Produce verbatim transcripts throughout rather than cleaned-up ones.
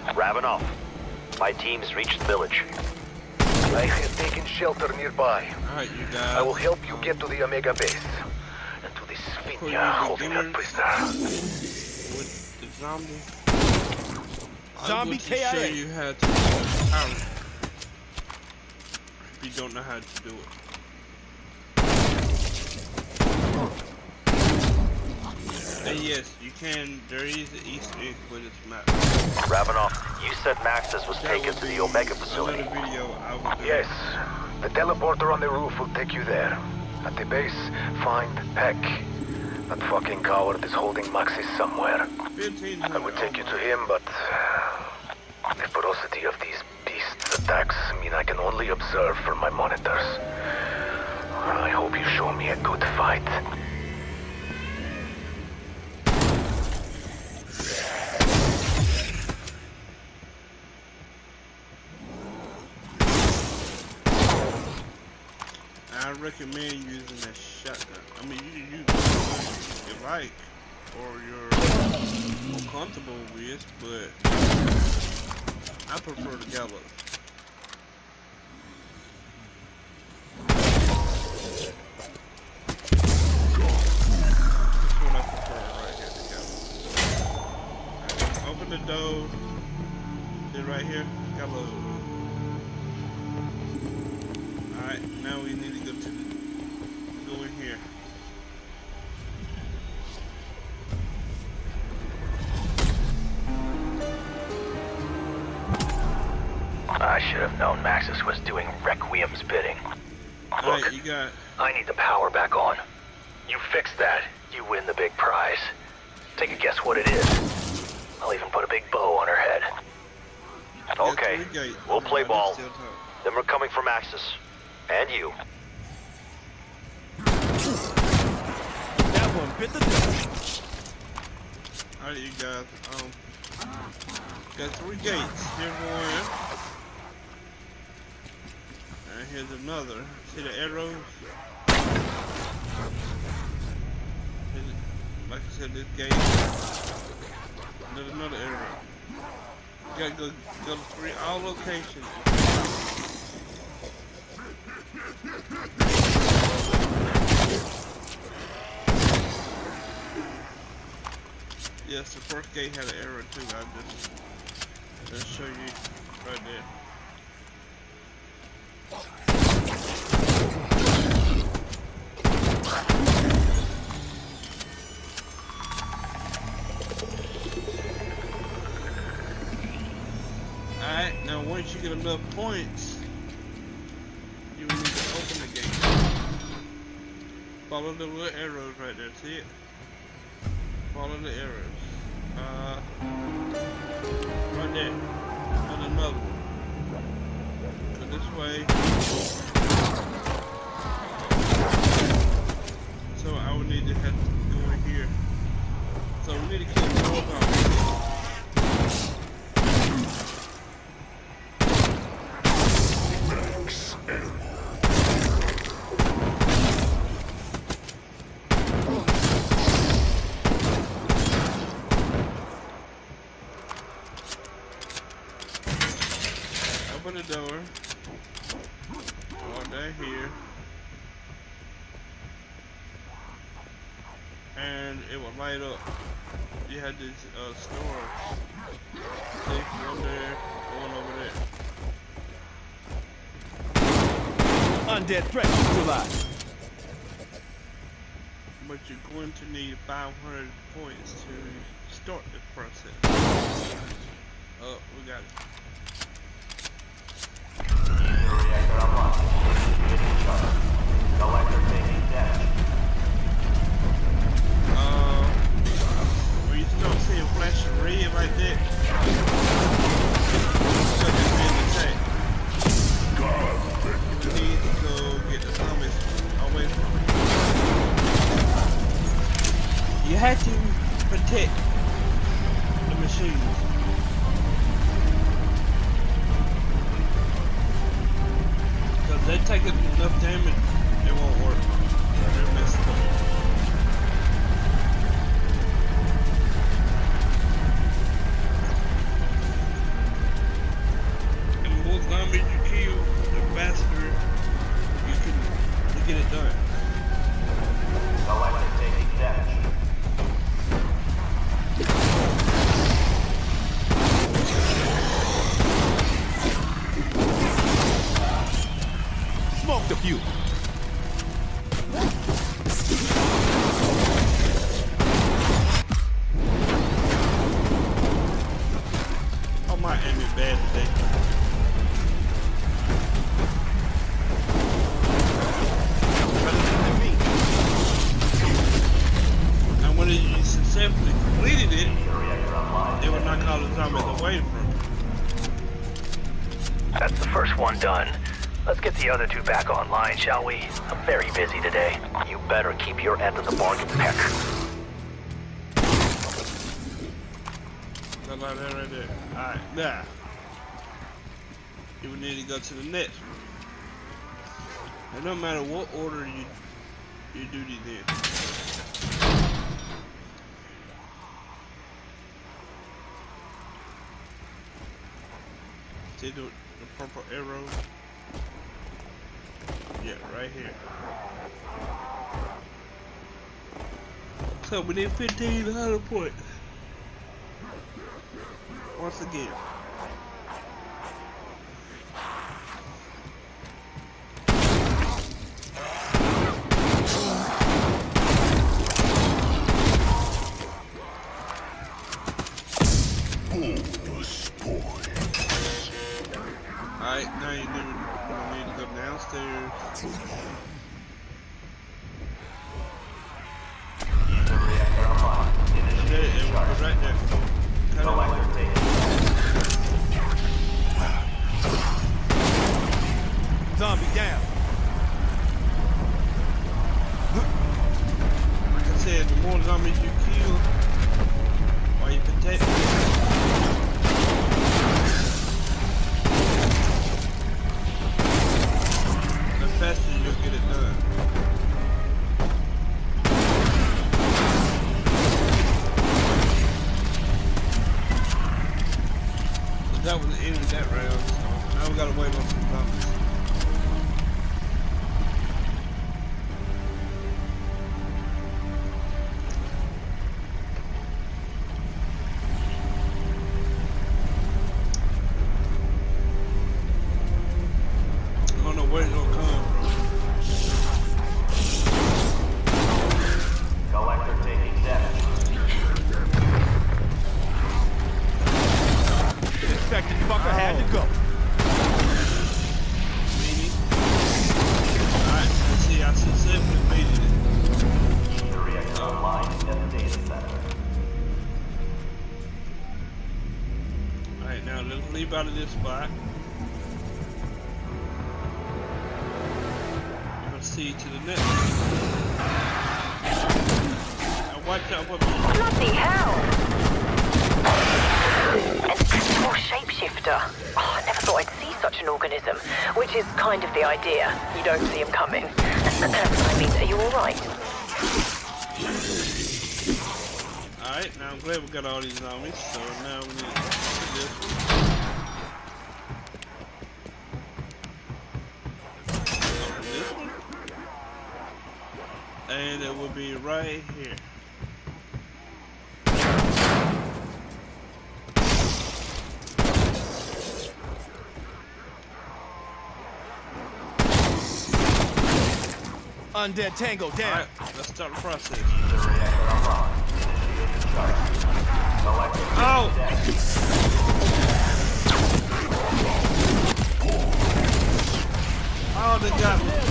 Ravenov, my team's reached the village. I have taken shelter nearby. Alright, you guys. I will help you get to the Omega base. And to this Svinya holding her prisoner. With the zombie. Zombie I K I A. will show you how to use power. If you don't know how to do it. And yes, you can. There is an Easter egg with this map. Ravenov, you said Maxis was That taken would to be the Omega facility. another video I will do. Yes, the teleporter on the roof will take you there. At the base, find Peck. That fucking coward is holding Maxis somewhere. fifteen I hundred. would take you to him, but the ferocity of these beasts' attacks mean I can only observe from my monitors. I hope you show me a good fight. I recommend using that shotgun. I mean, you can use it if you like, or you're more comfortable with, but I prefer the gallows. That's what I prefer right here, the gallows. Right, open the door. Sit right here, gallows. Alright, now we need to go to the, go in here. I should have known Maxis was doing Requiem's bidding. Alright, Look, you got, I need the power back on. You fix that, you win the big prize. Take a guess what it is. I'll even put a big bow on her head. you got Okay, three gates. we'll play Everybody ball. still talk. Then we're coming for Maxis. And you. That one bit the dust. Alright, you guys, um, got three gates. Here's one. And here's another. See the arrows? Here's, like I said, this gate. There's another arrow. You gotta go, go to three, all locations. Yes, the first gate had an arrow too. I just just show you right there. Alright, now once you get enough points, you will need to open the gate. Follow the little arrows right there, see it? Follow the arrows. Uh, right there. And another one. Go this way. So I would need to have to go in here. So we need to kill both of them. Open the door. Oh, they're here. And it will light up. You had this uh, store. See, one there, one over there. Undead threat neutralized. But you're going to need five hundred points to start the process. Oh, we got it. Uh, when you start seeing flashing red like that, so that's being attacked. You need to go get the zombies away from it. You have to protect the machines. Because they take enough damage, it won't work. They're messed up. fuel. Oh, my aim is bad today. And when you successfully completed it, it would knock all the zombies away from it. That's the first one done. Let's get the other two back online, shall we? I'm very busy today. You better keep your end of the bargain, Peck. Something like that right there. Alright, now. You would need to go to the next one. And no matter what order you you do these in. See the, the purple arrow? Yeah, right here. So we need fifteen hundred points. Once again. Alright, now you need, you need to go downstairs. There, it was right there. Cut it off. Zombie down. Like I said, the more zombies you kill, while you protect the faster you'll get it done. But that was the end of that round, so now we gotta wait on some zombies. Where's it gonna come? Collector taking damage. Infected fucker had to go. Meanie. Alright, let's see, I successfully made it. The reactor online at the data center. Alright, now let's leave out of this spot. See to the next. Now watch out what Bloody hell! An animal shapeshifter. Oh, I never thought I'd see such an organism, which is kind of the idea. You don't see him coming. I mean, are you alright? Alright, now I'm glad we got all these zombies, so now we need to do this one. This one. And it will be right here. Undead Tango down. Alright, let's start the process. The reactor online. Initiating charge. Collector Oh! Oh, they got me.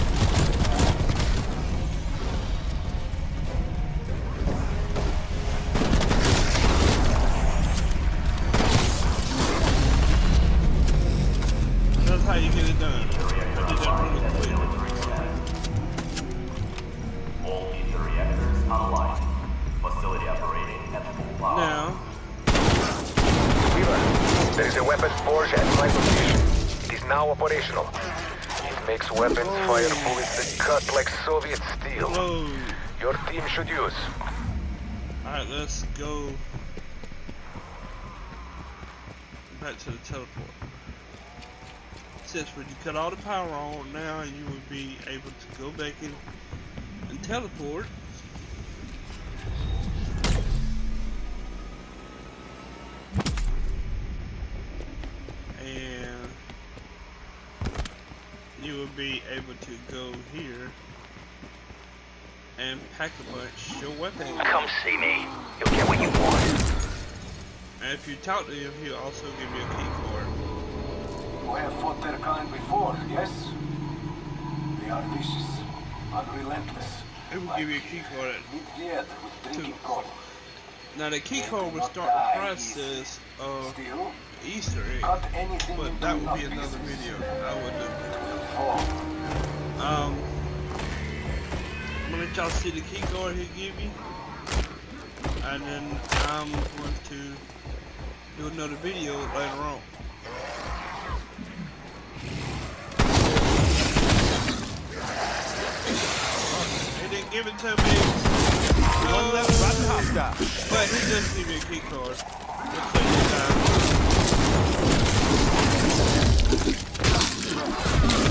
That's how you get it done. I did that really quick. all future reactors online. Facility operating at full power. Now, Weaver, there is a weapons forge at my location. It is now operational. It makes weapons fire bullets that cut like Soviet steel. whoa. Your team should use. Alright, let's go back to the teleport. Since when you cut all the power on, now you will be able to go back in and teleport. And you will be able to go here and pack a bunch your weapon. Come see me. You'll get what you want. And if you talk to him, he'll also give you a key card. We have fought their kind before, yes? They are vicious, unrelentless. It will give you a key card. Mid-vied with drinking cold. Now the key code will start the process of Still, Easter egg, cut anything but into that will enough be another pieces. video I will do. It will fall. Um, I'm gonna let y'all see the key card he give you, and then I'm going to do another video later on. He didn't give it to me. One left, rotten hostile. But he does give me a key card. Let's say you guys.